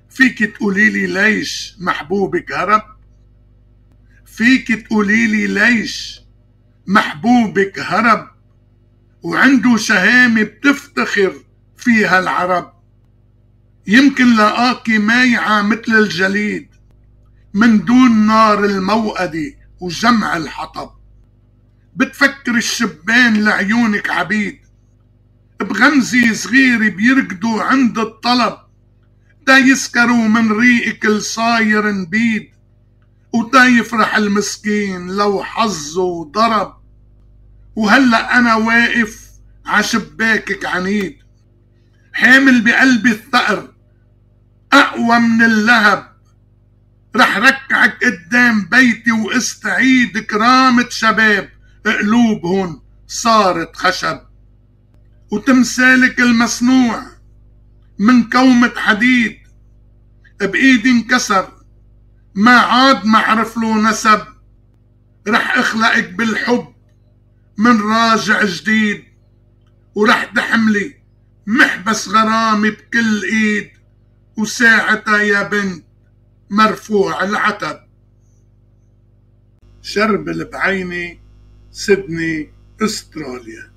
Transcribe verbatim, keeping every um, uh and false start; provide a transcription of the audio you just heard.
فيك تقوليلي ليش محبوبك هرب؟ فيك تقوليلي ليش محبوبك هرب وعنده شهامة بتفتخر فيها العرب؟ يمكن لقاكي مايعة مثل الجليد من دون نار الموقدة وجمع الحطب. بتفكر الشبان لعيونك عبيد بغمزة صغيرة بيركضوا عند الطلب، تا يسكروا من ريقك الصاير نبيد وتا يفرح المسكين لو حظه ضرب. وهلأ أنا واقف عشباكك عنيد حامل بقلبي الثأر أقوى من اللهب، رح ركعك قدام بيتي واستعيد كرامة شباب قلوبهن صارت خشب. وتمثالك المصنوع من كومة حديد بإيدي انكسر ما عاد معرف له نسب، رح اخلقك بالحب من راجع جديد ورح تحملي محبس غرامي بكل ايد، وساعتها يا بنت مرفوع العتب. شربل بعيني، سيدني، استراليا.